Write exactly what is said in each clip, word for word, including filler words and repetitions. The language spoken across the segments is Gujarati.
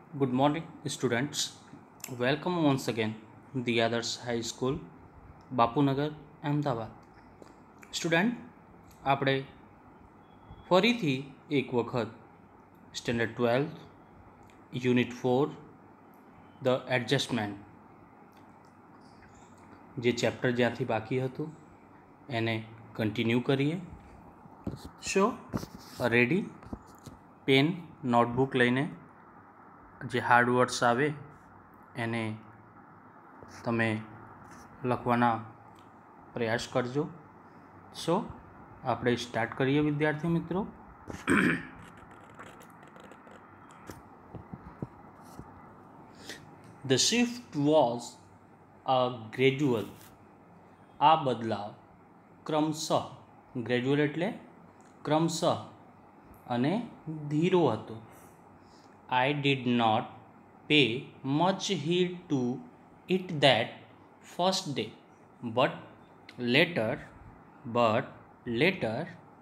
Good morning, students. Welcome once again the Others High School, Bapunagar Ahmedabad. Student આપણે ફરીથી એક વખત standard twelfth unit four the adjustment જે ચેપ્ટર જ્યાંથી બાકી હતું એને કન્ટિન્યુ કરીએ. સો રેડી, પેન નોટબુક લઈને જે હાર્ડ વર્ડ્સ આવે એને તમે લખવાના પ્રયાસ કરજો. સો આપણે સ્ટાર્ટ કરીએ વિદ્યાર્થી મિત્રો. The shift was a gradual. આ બદલાવ ક્રમશઃ, ગ્રેજ્યુઅલ એટલે ક્રમશઃ અને ધીરો હતો. I did not pay much heed to it that first day, but later, but later,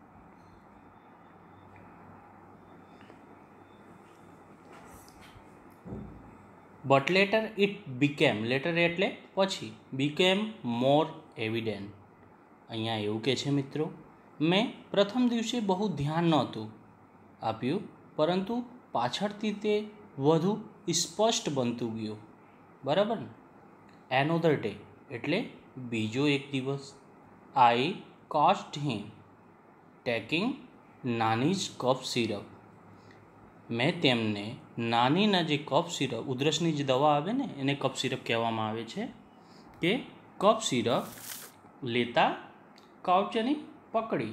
but later it became, later એટલે પછી, became more evident. અહીંયા એવું કહે છે મિત્રો, મેં પ્રથમ દિવસે બહુ ધ્યાન નહોતું આપ્યું, પરંતુ પાછળથી તે વધુ સ્પષ્ટ બનતું ગયું. બરાબર ને? એનોધર ડે એટલે બીજો એક દિવસ. I caught him taking Nani's cough syrup. મેં તેમને નાનીના જે કફ સિરપ, ઉધરસની જે દવા આવે ને એને કફ સિરપ કહેવામાં આવે છે, કે કફ સિરપ લેતા કાઉચની પકડી.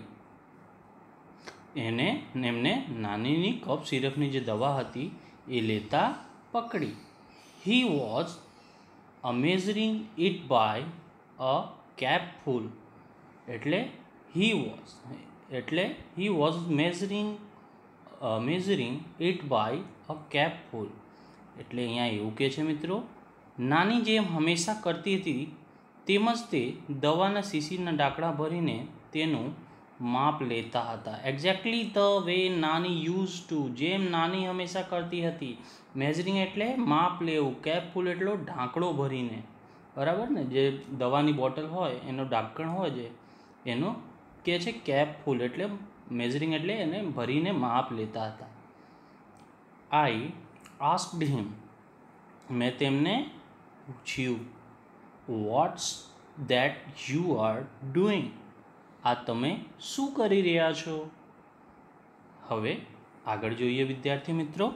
એને એમને નાનીની કફ સિરપની જે દવા હતી એ લેતા પકડી. He was measuring it by a capful. એટલે હી વોઝ એટલે he was measuring measuring it by a capful. એટલે અહીંયા એવું કહે છે મિત્રો, નાની જેમ હંમેશા કરતી હતી તેમજ તે દવાના શીશીના ડાકડા ભરીને તેનું માપ લેતા હતા. Exactly the way Nani used to, જેમ નાની હંમેશા કરતી હતી. મેઝરિંગ એટલે માપ લેવું, કેપ ફૂલ એટલો ઢાંકણો ભરીને. બરાબર ને? જે દવાની બોટલ હોય એનો ઢાંકણ હોય છે એનો કહે છે કેપ ફૂલ, એટલે મેઝરિંગ એટલે એને ભરીને માપ લેતા હતા. I asked him. મેં તેમને પૂછ્યું, what's that you are doing. આ તમે શું કરી રહ્યા છો? હવે આગળ જોઈએ વિદ્યાર્થી મિત્રો.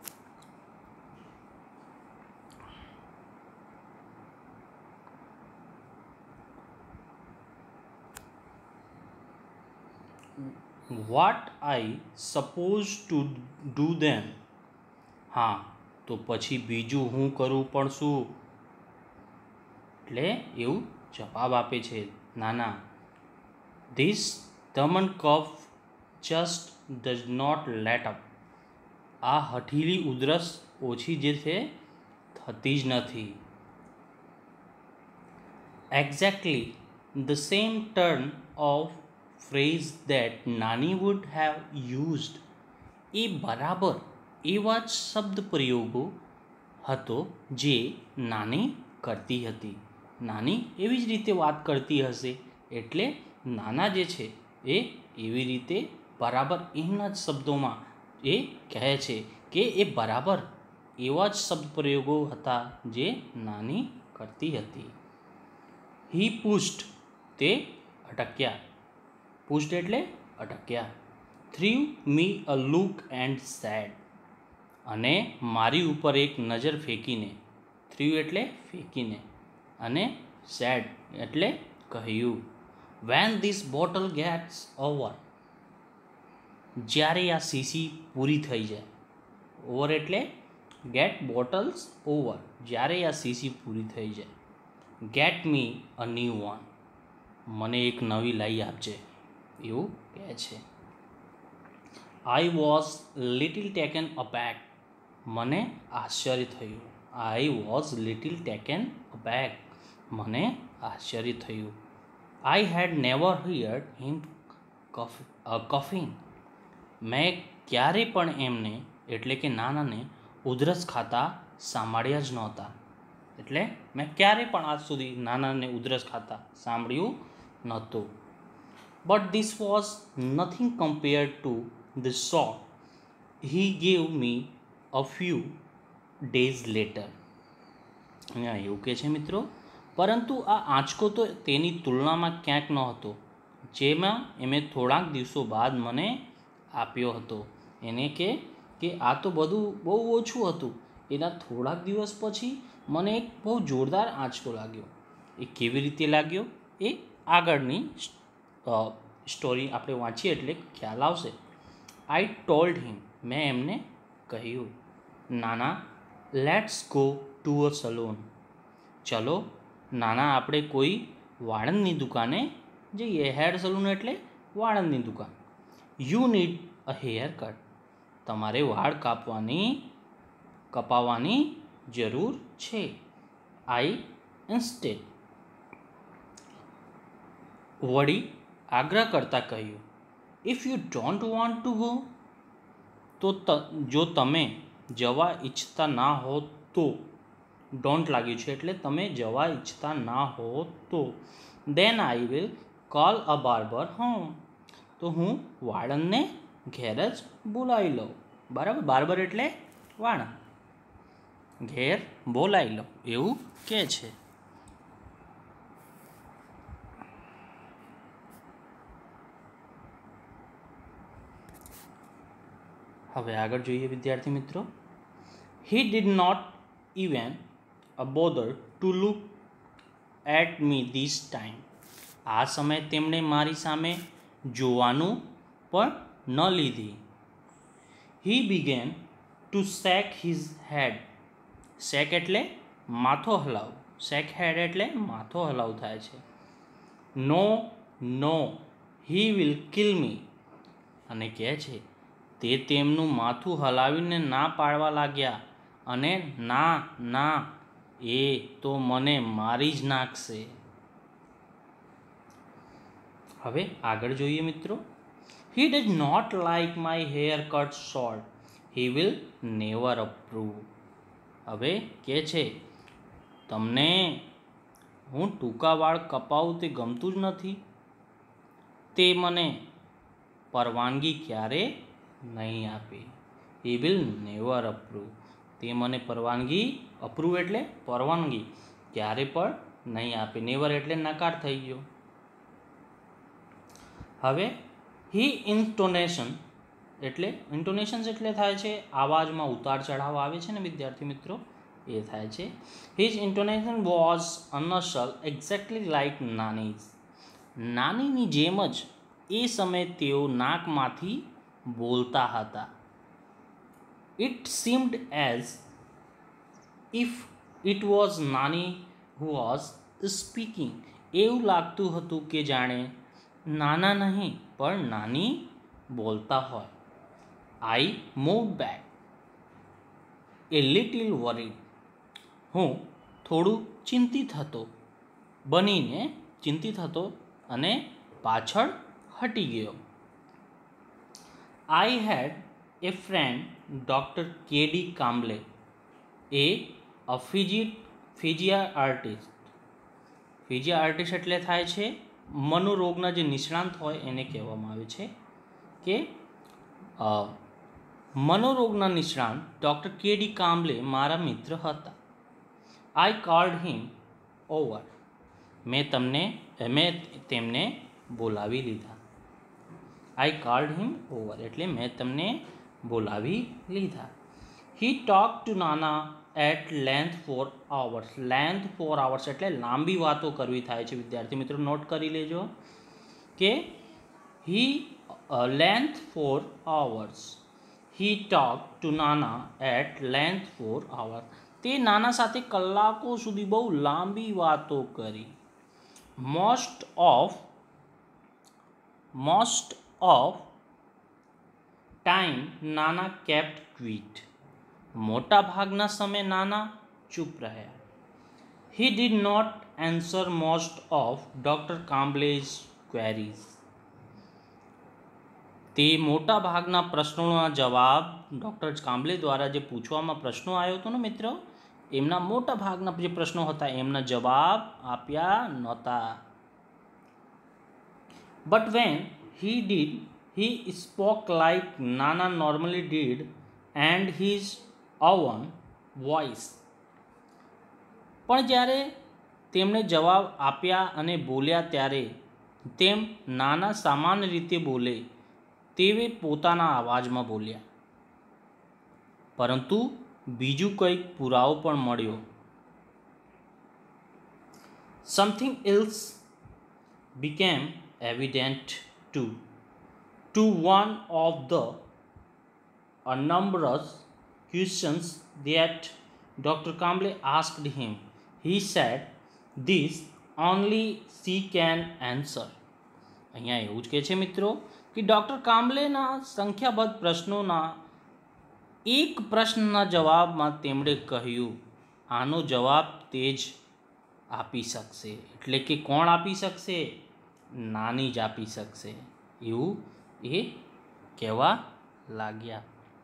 What I suppose to do them. હા, તો પછી બીજું હું કરું પણ શું? એટલે એવું જવાબ આપે છે નાના. This damn cough just does not let up. આ હઠીલી ઉધરસ ઓછી જે છે થતી જ નથી. Exactly the same turn of phrase that Nani would have used. એ બરાબર એવા જ શબ્દ પ્રયોગો હતો જે નાની કરતી હતી. નાની એવી જ રીતે વાત કરતી હશે, એટલે નાના જે છે એ એવી રીતે બરાબર એમના જ શબ્દોમાં એ કહે છે કે એ બરાબર એવા જ શબ્દ પ્રયોગો હતા જે નાની કરતી હતી. હી પુસ્ટ. તે અટક્યા. પુસ્ટ એટલે અટક્યા. Threw me a look and said. અને મારી ઉપર એક નજર ફેંકીને. થ્રીવ એટલે ફેંકીને, અને સેડ એટલે કહ્યું, when this bottle gets over. જ્યારે આ શીશી પૂરી થઈ જાય. ઓવર એટલે ગેટ બોટલ્સ ઓવર, જ્યારે આ શીશી પૂરી થઈ જાય. Get me a new one. મને એક નવી લાવી આપજે, એવું કહે છે. I was little taken aback. મને આશ્ચર્ય થયું. I was little taken aback. મને આશ્ચર્ય થયું. I had never heard him coughing. મેં ક્યારે પણ એમને એટલે કે નાનાને ઉધરસ ખાતા સાંભળ્યા જ નહોતા. એટલે મેં ક્યારેય પણ આજ સુધી નાનાને ઉધરસ ખાતા સાંભળ્યું નહોતું. But this was nothing compared to the shock he gave me a few days later. અહીંયા એવું કહે છે મિત્રો, પરંતુ આ આંચકો તો તેની તુલનામાં ક્યાંક ન હતો જેમાં એમે થોડાક દિવસો બાદ મને આપ્યો હતો. એને કે કે આ તો બધું બહુ ઓછું હતું, એના થોડાક દિવસ પછી મને એક બહુ જોરદાર આંચકો લાગ્યો. એ કેવી રીતે લાગ્યો એ આગળની સ્ટોરી આપણે વાંચીએ એટલે ખ્યાલ આવશે. આઈ ટોલ્ડ હિમ, મેં એમને કહ્યું, Nana let's go to a salon. ચલો નાના આપણે કોઈ વાળંદની દુકાને જઈએ. હેર સલૂન એટલે વાળંદની દુકાન. You need a hair cut, તમારે વાળ કાપવાની કપાવવાની જરૂર છે. આઈ ઇન્સ્ટેડ, વળી આગ્રહ કરતાં કહ્યું, if you don't want to go, તો ત જો તમે જવા ઈચ્છતા ના હો તો, ડોન્ટ લાગ્યું છે એટલે તમે જવા ઈચ્છતા ના હો તો, then I will call a barber home, તો હું વાળંદને ઘેર જ બોલાવી લઉં. બરાબર, બાર્બર એટલે વાળંદ, ઘેર બોલાવી લઉં એવું કહે છે. હવે આગળ જોઈએ વિદ્યાર્થી મિત્રો. He did not even a bother to look at me this time. આ સમયે તેમણે મારી સામે જોવાનું પણ ન લીધી. He began to shake his head. Shake એટલે માથો હલાવ, શેક હેડ એટલે માથો હલાવ થાય છે. નો નો હી વિલ કિલ મી, અને કહે છે તે તેમનું માથું હલાવીને ના પાડવા લાગ્યા, અને ના ના એ તો મને મારી જ નાખશે. હવે આગળ જોઈએ મિત્રો. He does not like my hair cut short, he will never approve. હવે કહે છે તમને હું ટૂંકા વાળ કપાવું તે ગમતું જ નથી, તે મને પરવાનગી ક્યારે નહીં આપે. હી વિલ નેવર અપ્રૂવ, તે મને પરવાનગી, અપ્રૂવ એટલે પરવાનગી, ક્યારે પણ નહીં આપે. નેવર એટલે નકાર થઈ ગયો. હવે હી ઇન્ટોનેશન એટલે ઇન્ટોનેશન્સ એટલે થાય છે આવાજમાં ઉતાર ચઢાવ આવે છે ને વિદ્યાર્થી મિત્રો, એ થાય છે. His intonation was unusual exactly like Nani's. નાનીની જેમ જ એ સમયે તેઓ નાકમાંથી બોલતા હતા. It seemed as if it was Nani who was speaking. એવું લાગતું હતું કે જાણે નાના નહીં પણ નાની બોલતા હોય. I move back a little worried. હું થોડું ચિંતિત હતો બનીને ચિંતિત હતો અને પાછળ હટી ગયો. I had a friend doctor K D Kamble, a a physio physio artist. Physio artist એટલે થાય છે મનોરોગના જે નિષ્ણાંત હોય એને કહેવામાં આવે છે કે મનોરોગના નિષ્ણાંત ડૉક્ટર કે ડી કામ્બલે મારા મિત્ર હતા. આઈ કોલ્ડ હિમ ઓવર, મેં તમને મેં તેમને બોલાવી લીધા. આઈ કોલ્ડ હિમ ઓવર એટલે મેં તમને બોલાવી લીધા. He talk to nana at length for hours. Length for hours એટલે લાંબી વાતો કરવી થાય છે વિદ્યાર્થી મિત્રો, નોટ કરી લેજો કે he length for hours. He talk to nana at length for hours. તે નાના સાથે કલાકો સુધી બહુ લાંબી વાતો કરી. Most of most of time nana kept quiet. મોટા ભાગના સમય નાના ચૂપ રહ્યા. He did not answer most of doctor Kamble's queries. તે મોટા ભાગના પ્રશ્નોના જવાબ ડૉક્ટર કામ્બલે દ્વારા જે પૂછવામાં પ્રશ્નો આવ્યો હતો ને મિત્રો, એમના મોટા ભાગના જે પ્રશ્નો હતા એમના જવાબ આપ્યા નહોતા. But when he did he spoke like nana normally did and his own voice. પણ જ્યારે તેમણે જવાબ આપ્યા અને બોલ્યા ત્યારે તેમ નાના સામાન્ય રીતે બોલે તેવે પોતાના અવાજમાં બોલ્યા. પરંતુ બીજું કંઈક પુરાવો પણ મળ્યો. Something else became evident too to one of the numerous questions that Doctor Kamble asked him. He said, "This only she can answer." અહીંયા એવું જ કહે છે મિત્રો કે ડૉક્ટર કામ્બલેના સંખ્યાબદ્ધ પ્રશ્નોના એક પ્રશ્નના જવાબમાં તેમણે કહ્યું, આનો જવાબ તે જ આપી શકશે. એટલે કે કોણ આપી શકશે? નાની જ આપી શકશે, એવું એ કહેવા લાગ્યા.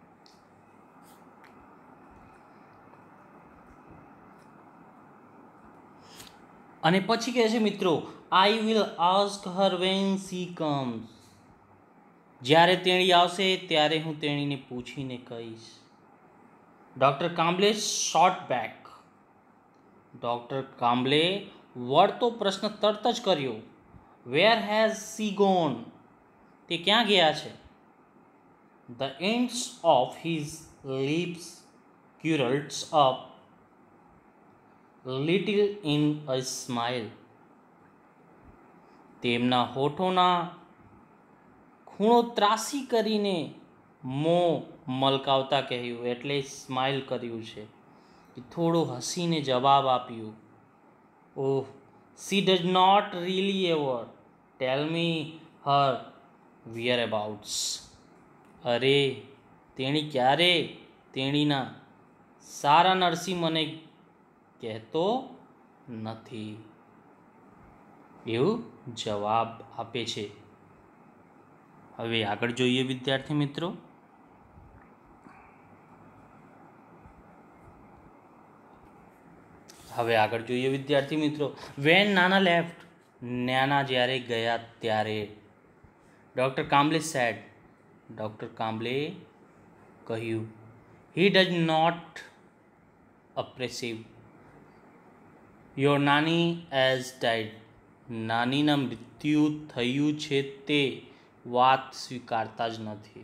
અને પછી કહે છે મિત્રો, I will ask her when she comes. જ્યારે તેણી આવશે ત્યારે હું તેણીને પૂછીને કહીશ. Doctor Kamble shot back. Doctor Kamble વળતો પ્રશ્ન તરત જ કર્યો. Where has she gone? તે ક્યાં ગયા છે? The ends of his lips curled up little in a smile. તેમના હોઠોના ખૂણો ત્રાસી કરીને મોં મલકાવતા કહ્યું, એટલે સ્માઇલ કર્યું છે, થોડું હસીને જવાબ આપ્યું. ઓહ, she does not really ever tell me her whereabouts. અરે, તેણી ક્યારે તેણીના સારા નરસી મને કહેતો નથી, એવું જવાબ આપે છે. હવે આગળ જોઈએ વિદ્યાર્થી મિત્રો. હવે આગળ જોઈએ વિદ્યાર્થી મિત્રો વેન નાના લેફ્ટ. નાના જ્યારે ગયા ત્યારે doctor Kamble said. Doctor Kamble કહ્યું, he does not appreciate your nani has died. નાનીના મૃત્યુ થયું છે તે વાત સ્વીકારતા જ નથી.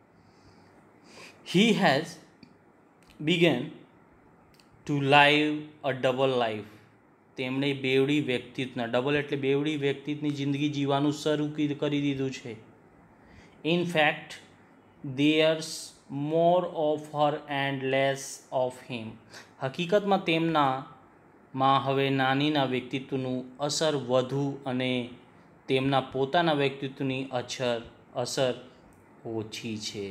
He has begun to live a double life. તેમણે બેવડી વ્યક્તિત્વના, ડબલ એટલે બેવડી વ્યક્તિત્વની જિંદગી જીવવાનું શરૂ કરી દીધું છે. In fact there's more of her and less of him. હકીકતમાં તેમના માં હવે નાનીના વ્યક્તિત્વનું અસર વધુ અને તેમના પોતાના વ્યક્તિત્વની અસર અસર ઓછી છે.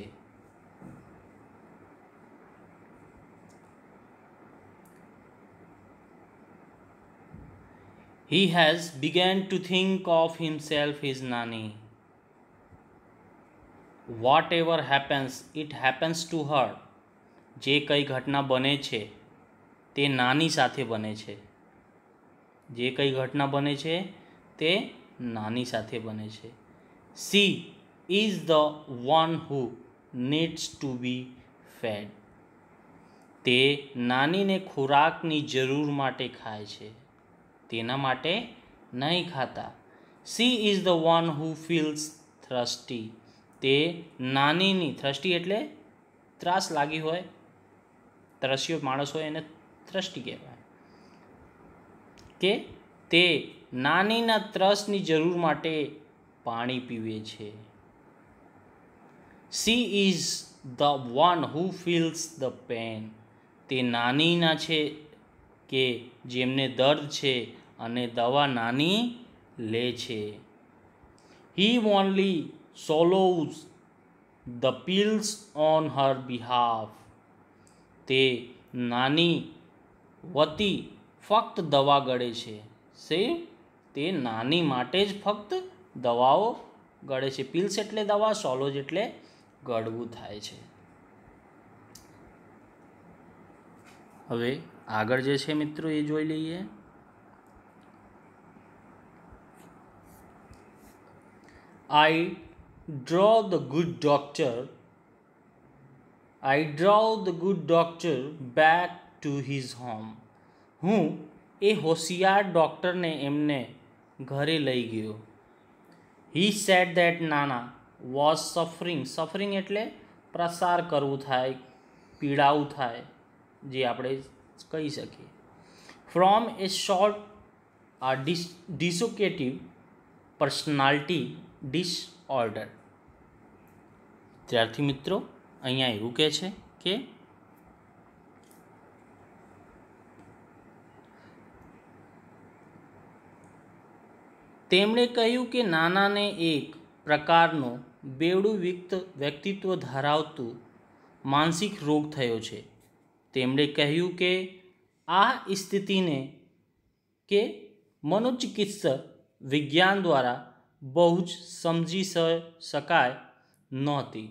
He has begun to think of himself his nanny. Whatever happens, it happens to her. જે કંઈ ઘટના બને છે તે નાની સાથે બને છે. જે કંઈ ઘટના બને છે તે નાની સાથે બને છે. She is the one who needs to be fed. તે નાનીને ખોરાકની જરૂર માટે ખાય છે, તેના માટે નહીં ખાતા. She is the one who feels thirsty. તે નાનીની, થ્રસ્ટી એટલે ત્રાસ લાગી હોય, ત્રસ્યો માણસ હોય એને થ્રસ્ટી કહેવાય, કે તે નાનીના ત્રસની જરૂર માટે પાણી પીવે છે. She is the one who feels the pain. તે નાનીના છે કે જેમને દર્દ છે અને દવા નાની લે છે. He only swallows the pills on her behalf. તે નાની વતી ફક્ત દવા ગળે છે. સે તે નાની માટે જ ફક્ત દવાઓ ગળે છે. પીલ્સ એટલે દવા, સોલોજ એટલે ગળવું થાય છે. હવે આગળ જે છે મિત્રો એ જોઈ લઈએ. I draw the good doctor I draw the good doctor back to his home. હું એ હોશિયાર ડૉક્ટરને એમને ઘરે લઈ ગયો. He said that Nana was suffering. Suffering એટલે પ્રસાર કરવું થાય, પીડાવું થાય, જે આપણે કહી શકીએ. From a short uh, dis- dissociative personality disorder. ત્યારથી મિત્રો અહીંયા એવું કહે છે કે તેમણે કહ્યું કે નાનાને એક પ્રકારનો બેવડું વ્યક્તિત્વ ધરાવતું માનસિક રોગ થયો છે. તેમણે કહ્યું કે આ સ્થિતિને કે મનોચિકિત્સક વિજ્ઞાન દ્વારા બહુ જ સમજી શકાય નહોતી.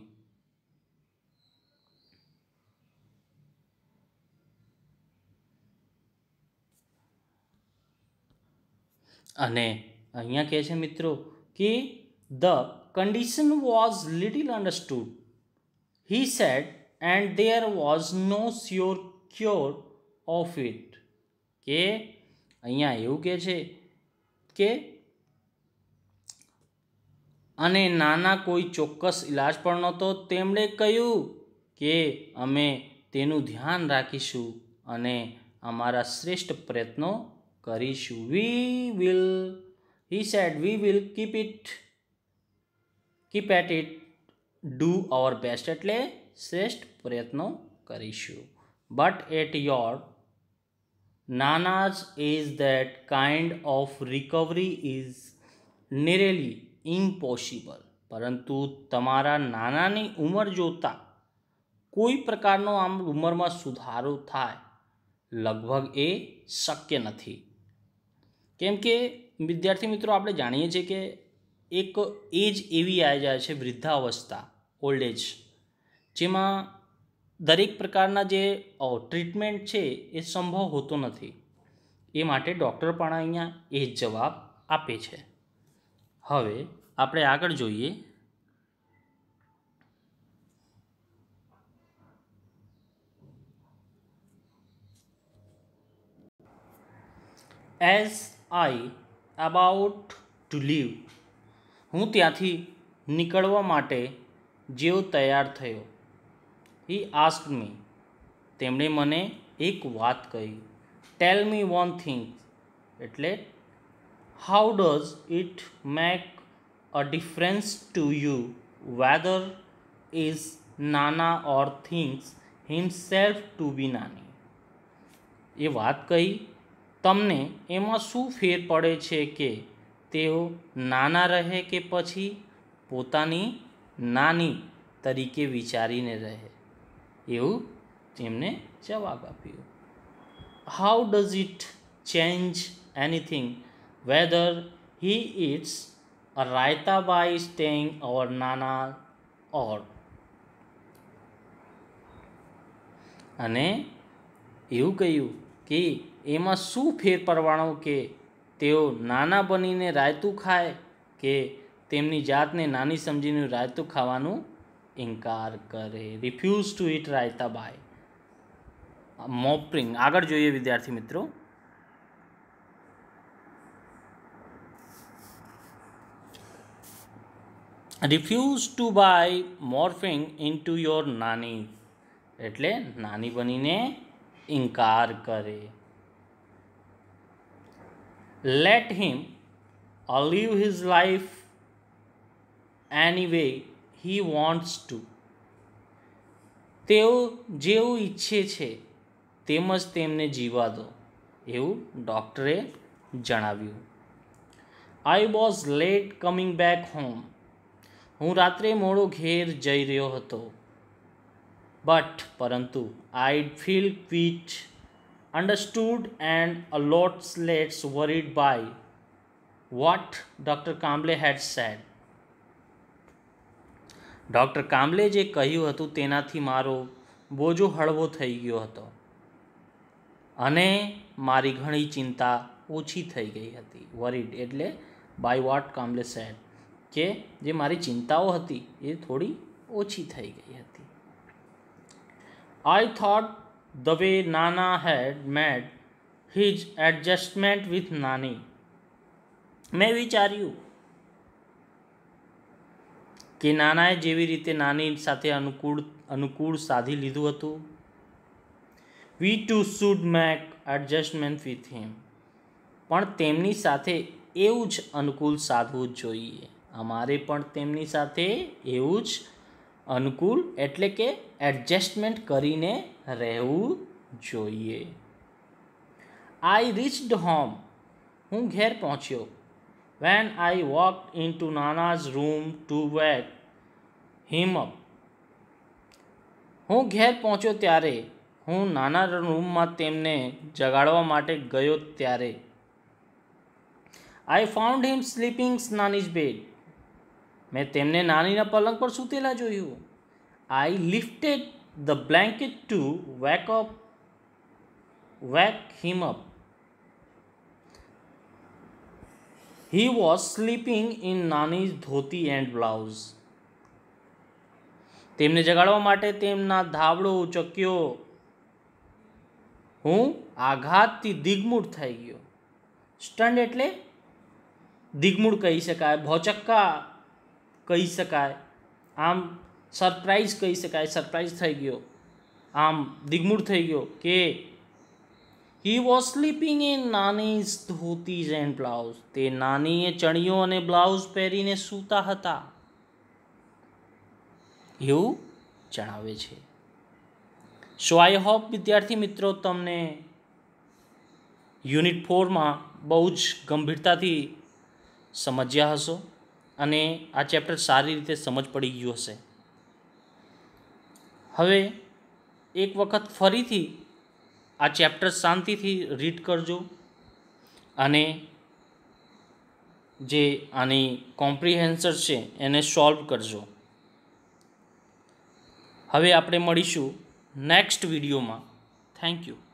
અને અહીંયા કહે છે મિત્રો કે the condition was little understood. He said and there was no sure cure of it. કે અહીંયા એવું કહે છે કે અને નાના કોઈ ચોક્કસ ઇલાજ પણ નહોતો. તેમણે કહ્યું કે અમે તેનું ધ્યાન રાખીશું અને અમારા શ્રેષ્ઠ પ્રયત્નો કરીશું. We will he said we will keep it keep at it do our best એટલે શ્રેષ્ઠ પ્રયત્નો કરીશું. But at your nana's age that kind of recovery is nearly impossible. પરંતુ તમારા નાનાની ઉંમર જોતાં કોઈ પ્રકારનો આમ ઉંમરમાં સુધારો થાય લગભગ એ શક્ય નથી. કેમ કે વિદ્યાર્થી મિત્રો આપણે જાણીએ છીએ કે એક એજ એવી આવી જાય છે વૃદ્ધાવસ્થા, ઓલ્ડ એજ, જેમાં દરેક પ્રકારના જે ટ્રીટમેન્ટ છે એ સંભવ હોતો નથી. એ માટે ડૉક્ટર પણ અહીંયા એ જ જવાબ આપે છે. હવે આપણે આગળ જોઈએ. As I about to leave. હું ત્યાંથી નીકળવા માટે જેવો તૈયાર થયો. He asked me. તેમણે મને એક વાત કહી. ટેલ મી વન થિંગ એટલે how does it make a difference to you whether is nana or thinks himself to be nani. એ વાત કહી તમને એમાં શું ફેર પડે છે કે તેઓ નાના રહે કે પછી પોતાની નાની તરીકે વિચારીને રહે. એવું તેમને જવાબ આપ્યો. How does it change anything whether he eats a raita by staying or nana or. અને એવું કહ્યું કે એમાં શું ફેર પડવાનો કે તેઓ નાના બનીને રાયતું ખાય કે તેમની જાતને નાની સમજીને રાયતું ખાવાનું ઇનકાર કરે. Refuse to eat raita by morphing. આગળ જોઈએ વિદ્યાર્થી મિત્રો. Refuse to by morphing into your nani એટલે નાની બનીને ઇનકાર કરે. Let him live his life any way he wants to. તેઓ જેવું ઈચ્છે છે તેમજ તેમને જીવા દો, એવું ડૉક્ટરે જણાવ્યું. I was late coming back home. હું રાત્રે મોડો ઘેર જઈ રહ્યો હતો. બટ પરંતુ I feel quite understood and a lot less worried by what Doctor Kamble had said. Doctor Kamble જે કહ્યું હતું તેનાથી મારો બોજો હળવો થઈ ગયો હતો અને મારી ઘણી ચિંતા ઓછી થઈ ગઈ હતી. વરીડ એટલે બાય વોટ કામ્બલે સેડ, કે જે મારી ચિંતાઓ હતી એ થોડી ઓછી થઈ ગઈ હતી. I thought the way nana had made his adjustment with nani. મેં વિચાર્યું કે નાનાએ જેવી રીતે નાની સાથે અનુકૂળ અનુકૂળ સાધી લીધું હતું, we too should make adjustment with him, પણ તેમની સાથે એવું જ અનુકૂળ સાધવું જ જોઈએ. અમારે પણ તેમની સાથે એવું જ અનુકૂળ એટલે કે એડજસ્ટમેન્ટ કરીને રહેવું જોઈએ. આઈ રીચ્ડ હોમ, હું ઘેર પહોંચ્યો. When I walked in to nana's room to wake him up, હું ઘેર પહોંચ્યો ત્યારે હું નાના રૂમમાં તેમને જગાડવા માટે ગયો ત્યારે I found him sleeping nani's bed, મેં તેમને નાનીના પલંગ પર સૂતેલા જોયું. I lifted the blanket to wake up wake him up, he was sleeping in nani's dhoti and blouse, તેમને જગાડવા માટે તેમના ધાબળો ઉચક્યો. હું આઘાતથી દિગ્મૂઢ થઈ ગયો. સ્ટન્ડ એટલે દિગ્મૂઢ કહી શકાય, ભોચક્કા કહી શકાય, આમ સરપ્રાઈઝ કહી શકાય. સરપ્રાઈઝ થઈ ગયો, આમ દિગ્મૂઢ થઈ ગયો કે he was sleeping in nani's dhotis and blouse, તે નાનીએ ચણિયો અને બ્લાઉઝ પહેરીને સૂતા હતા એવું જણાવે છે. સો આઈ હોપ વિદ્યાર્થી મિત્રો તમને યુનિટ ફોરમાં બહુ જ ગંભીરતાથી સમજ્યા હશો અને આ ચેપ્ટર સારી રીતે સમજ પડી ગયું હશે. હવે એક વખત ફરીથી આ ચેપ્ટર શાંતિથી રીડ કરજો અને જે આની કોમ્પ્રિહેન્સર છે એને સોલ્વ કરજો. હવે આપણે મળીશું નેક્સ્ટ વિડીયોમાં. Thank you.